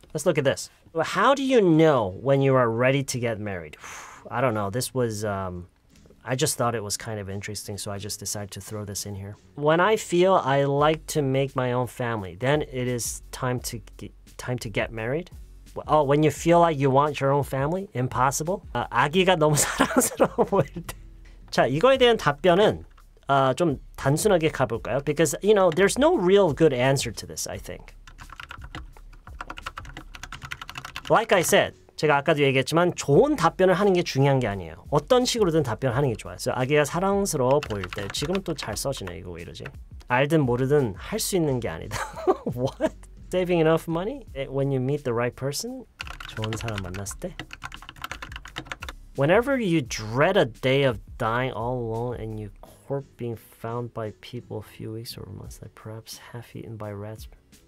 Let's look at this. How do you know when you are ready to get married? I don't know. This was, I just thought it was kind of interesting, so I just decided to throw this in here. When I feel I like to make my own family, then it is time to get married. Oh, when you feel like you want your own family? Impossible? 아기가 너무 사랑스러워 보일 때. 자, 이거에 대한 답변은 좀 단순하게 가볼까요? Because, you know, there's no real good answer to this, I think. Like I said, 제가 아까도 얘기했지만 좋은 답변을 하는 게 중요한 게 아니에요. 어떤 식으로든 답변하는 게 좋아요. So, 아기가 사랑스러워 보일 때. 지금은 또 잘 써지네. 이거 왜 이러지? 알든 모르든 할 수 있는 게 아니다. What? Saving enough money? When you meet the right person? 좋은 사람 만났을 때? Whenever you dread a day of dying all alone and you court being found by people a few weeks or months, like perhaps half-eaten by rats.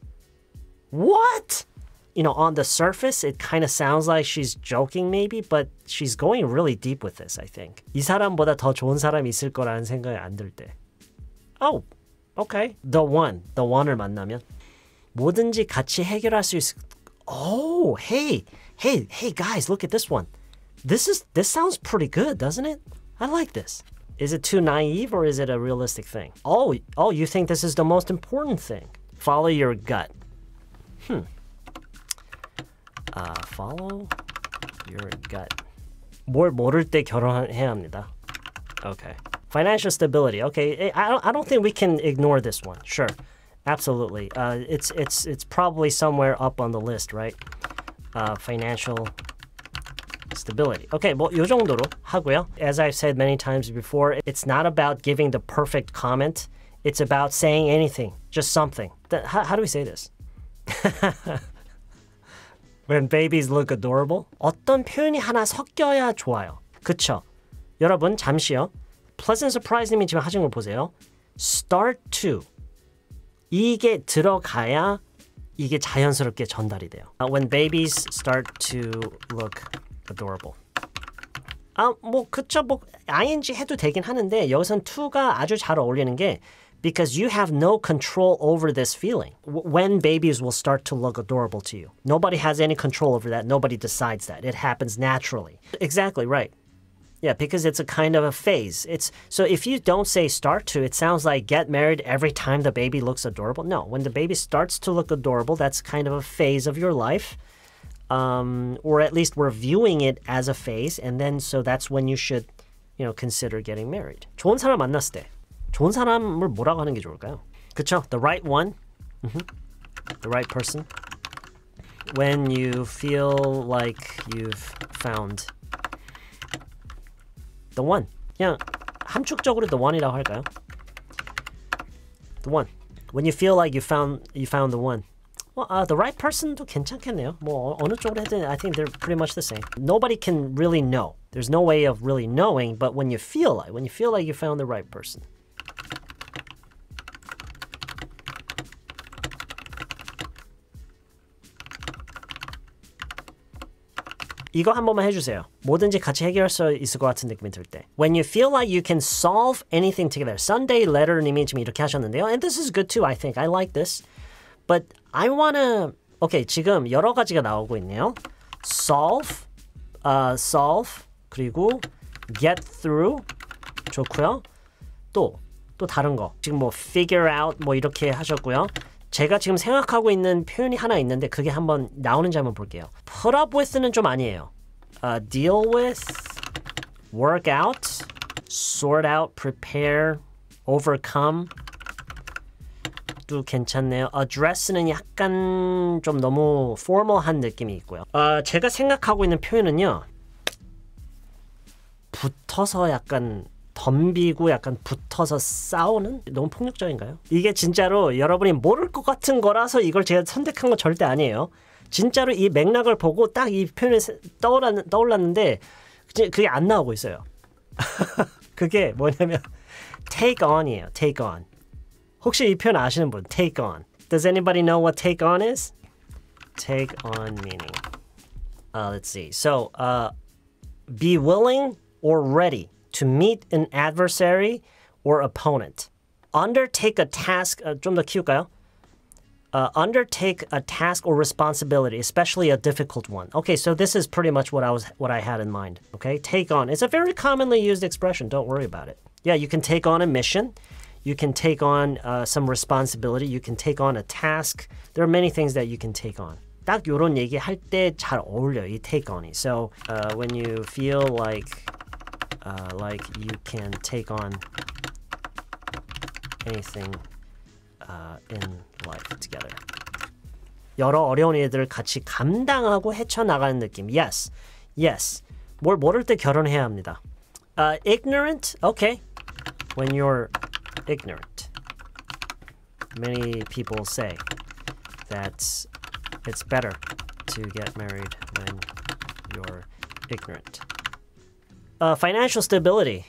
What? You know, on the surface, it kind of sounds like she's joking maybe, but she's going really deep with this, I think. 이 사람보다 더 좋은 사람이 있을 거라는 생각이 안 들 때. Oh, okay. The one을 만나면. 뭐든지 같이 해결할 수 있을. Oh, hey guys, look at this one. This sounds pretty good, doesn't it? I like this. Is it too naive or is it a realistic thing? Oh, you think this is the most important thing. Follow your gut. Follow your gut. 뭘 모를 때 결혼해야 합니다. Okay. Financial stability. Okay, I don't think we can ignore this one. Sure. Absolutely. It's probably somewhere up on the list, right? Financial stability. Okay, 뭐 요 정도로 하고요. As I've said many times before, it's not about giving the perfect comment. It's about saying anything, just something. How do we say this? When babies look adorable. 어떤 표현이 하나 섞여야 좋아요. 그쵸? 여러분 잠시요. Pleasant surprise님이 지금 하신 걸 보세요. Start to. 이게 들어가야 이게 자연스럽게 전달이 돼요. When babies start to look adorable. 뭐 그쵸, 뭐 ing 해도 되긴 하는데 여기선 to가 아주 잘 어울리는 게 because you have no control over this feeling. When babies will start to look adorable to you. Nobody has any control over that. Nobody decides that. It happens naturally. Exactly right. Yeah, because it's a kind of a phase. So if you don't say start to, it sounds like get married every time the baby looks adorable. No, when the baby starts to look adorable, that's kind of a phase of your life. Or at least we're viewing it as a phase. And then so that's when you should, you know, consider getting married. 좋은 사람 만났을 때. 좋은 사람을 뭐라고 하는 게 좋을까요? 그쵸? The right one. The right person. When you feel like you've found the one. 그냥 함축적으로 the one이라고 할까요? The one. When you feel like you found the one. Well, the right person도 괜찮겠네요. 뭐 어느 쪽으로 해도 I think they're pretty much the same. Nobody can really know. There's no way of really knowing, but when you feel like you found the right person. 이거 한 번만 해주세요. 뭐든지 같이 해결할 수 있을 것 같은 느낌이 들 때. When you feel like you can solve anything together. Sunday Letter님이 지금 이렇게 하셨는데요. And this is good too, I think. I like this. But I wanna... Okay, 지금 여러 가지가 나오고 있네요. Solve, 그리고 get through, 좋고요. 또 다른 거. 지금 뭐 figure out 뭐 이렇게 하셨고요. 제가 지금 생각하고 있는 표현이 하나 있는데 그게 한번 나오는지 한번 볼게요. Put up with는 좀 아니에요. Deal with, work out, sort out, prepare, overcome 도 괜찮네요. Address는 약간 좀 너무 formal한 느낌이 있고요. 제가 생각하고 있는 표현은요. 붙어서 약간 덤비고 약간 붙어서 싸우는? 너무 폭력적인가요? 이게 진짜로 여러분이 모를 것 같은 거라서 이걸 제가 선택한 건 절대 아니에요. 진짜로 이 맥락을 보고 딱 이 표현이 떠올랐는데 그게 안 나오고 있어요. 그게 뭐냐면 take on이에요. take on. 혹시 이 표현 아시는 분? take on. Does anybody know what take on is? Take on meaning. Let's see. So, be willing or ready to meet an adversary or opponent. Undertake a task, 좀 더 키울까요? undertake a task or responsibility, especially a difficult one. Okay, so this is pretty much what I had in mind. Okay, take on. It's a very commonly used expression. Don't worry about it. Yeah, you can take on a mission. You can take on some responsibility. You can take on a task. There are many things that you can take on. 딱 요런 얘기 할 때 잘 어울려 이 take on이. So when you feel like you can take on anything in life together. 여러 어려운 일들을 같이 감당하고 헤쳐나가는 느낌. Yes, yes. 뭘 모를 때 결혼해야 합니다. Ignorant, okay. When you're ignorant. Many people say that it's better to get married when you're ignorant. Financial stability.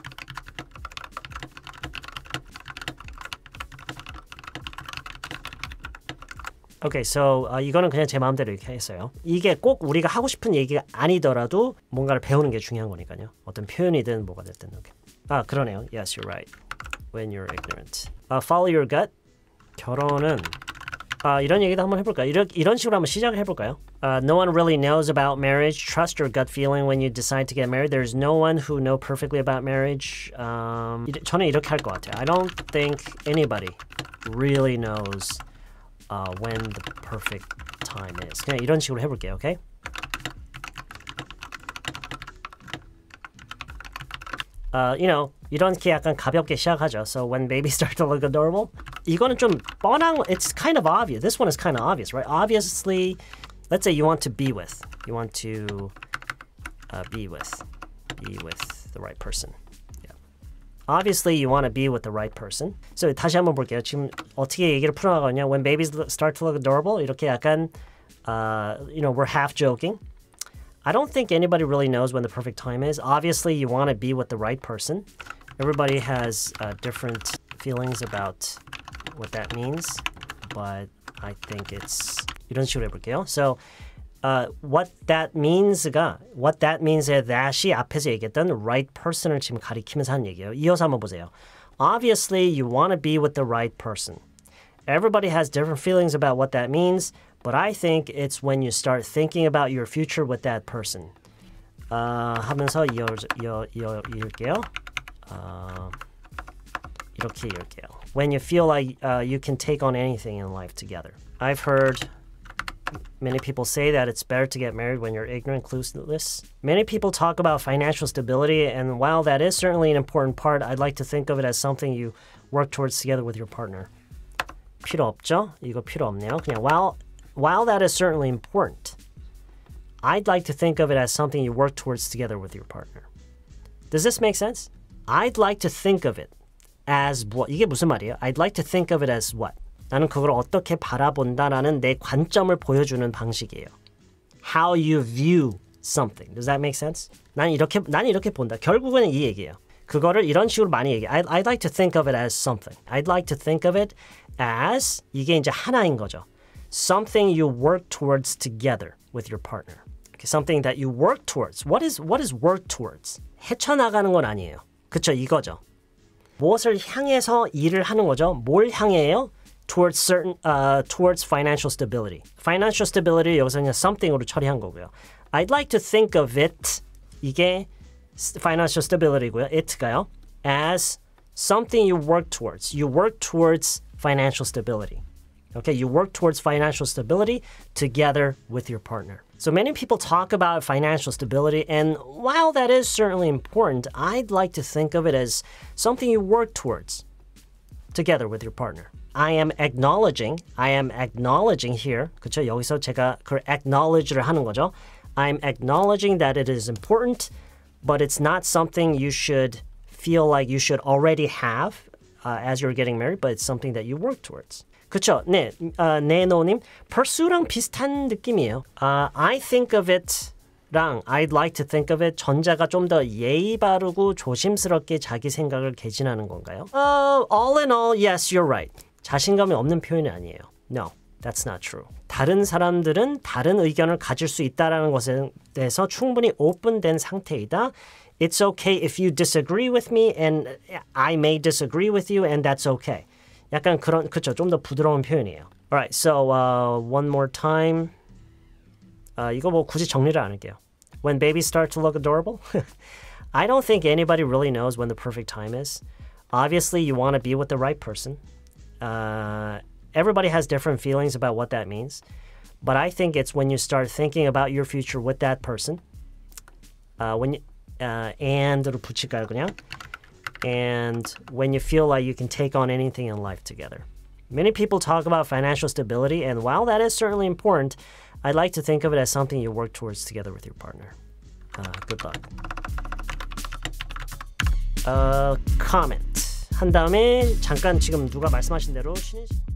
Okay, so 이거는 그냥 제 마음대로 이렇게 했어요. 이게 꼭 우리가 하고 싶은 얘기가 아니더라도 뭔가를 배우는 게 중요한 거니까요. 어떤 표현이든 뭐가 됐든. Okay. 그러네요. Yes, you're right. When you're ignorant. Follow your gut. 결혼은 이런 얘기도 한번 해볼까요? 이런 식으로 한번 시작을 해볼까요? No one really knows about marriage. Trust your gut feeling when you decide to get married. There's no one who knows perfectly about marriage. 저는 이렇게 할 것 같아요. I don't think anybody really knows when the perfect time is. 그냥 이런 식으로 해볼게요. Okay? 이렇게 약간 가볍게 시작하죠. So when babies start to look adorable. 이거는 좀 뻔한, it's kind of obvious. This one is kind of obvious, right? Obviously, let's say you want to be with. You want to be with the right person. Yeah. Obviously, you want to be with the right person. So 다시 한번 볼게요. 지금 어떻게 얘기를 풀어나가냐? When babies start to look adorable. 이렇게 약간, we're half joking. I don't think anybody really knows when the perfect time is. Obviously, you want to be with the right person. Everybody has different feelings about what that means, but I think it's 이런 식으로 해볼게요. So, what that means의 that이 앞에서 얘기했던 right person을 지금 가리키면서 하는 얘기예요. 이어서 한번 보세요. Obviously, you want to be with the right person. Everybody has different feelings about what that means, but I think it's when you start thinking about your future with that person. 하면서 이을게요. 이렇게 이을게요. When you feel like you can take on anything in life together. I've heard many people say that it's better to get married when you're ignorant, clueless. Many people talk about financial stability, and while that is certainly an important part, I'd like to think of it as something you work towards together with your partner. 필요 없죠? 이거 필요 없네요. 그냥 while that is certainly important, I'd like to think of it as something you work towards together with your partner. Does this make sense? I'd like to think of it as what? 이게 무슨 말이에요? I'd like to think of it as what? 나는 그걸 어떻게 바라본다라는 내 관점을 보여주는 방식이에요. How you view something. Does that make sense? 난 이렇게 본다. 결국은 이 얘기예요. 그거를 이런 식으로 많이 얘기해. I'd like to think of it as something. I'd like to think of it as 이게 이제 하나인 거죠. Something you work towards together with your partner. Okay, something that you work towards. What is work towards? 헤쳐나가는 건 아니에요. 그쵸? 이거죠. 무엇을 향해서 일을 하는 거죠? 뭘 향해요? Towards financial stability. Financial stability 여기서 그냥 something으로 처리한 거고요. I'd like to think of it. 이게 financial stability고요. It가요. As something you work towards. You work towards financial stability. Okay, you work towards financial stability together with your partner. So many people talk about financial stability, and while that is certainly important, I'd like to think of it as something you work towards together with your partner. I am acknowledging here. 그렇죠? 여기서 제가 그걸 acknowledge를 하는 거죠. I'm acknowledging that it is important, but it's not something you should feel like you should already have as you're getting married, but it's something that you work towards. 그쵸? 네, 네노님, pursue랑 비슷한 느낌이에요. I think of it랑 I'd like to think of it 전자가 좀 더 예의 바르고 조심스럽게 자기 생각을 개진하는 건가요? All in all, yes, you're right. 자신감이 없는 표현이 아니에요. No, that's not true. 다른 사람들은 다른 의견을 가질 수 있다는 것에 대해서 충분히 오픈된 상태이다. It's okay if you disagree with me and I may disagree with you and that's okay. 약간 그런, 그쵸, 좀 더 부드러운 표현이에요. Alright, so one more time. 이거 뭐 굳이 정리를 안 할게요. When babies start to look adorable? I don't think anybody really knows when the perfect time is. Obviously, you want to be with the right person. Everybody has different feelings about what that means. But I think it's when you start thinking about your future with that person. and를 붙일까요, 그냥? And when you feel like you can take on anything in life together. Many people talk about financial stability, and while that is certainly important, I'd like to think of it as something you work towards together with your partner. Good luck. Comment 한 다음에 잠깐 지금 누가 말씀하신 대로 쉬는